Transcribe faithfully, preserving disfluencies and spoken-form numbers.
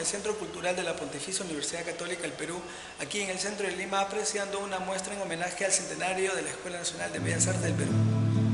Centro Cultural de la Pontificia Universidad Católica del Perú, aquí en el centro de Lima, apreciando una muestra en homenaje al centenario de la Escuela Nacional de Bellas Artes del Perú.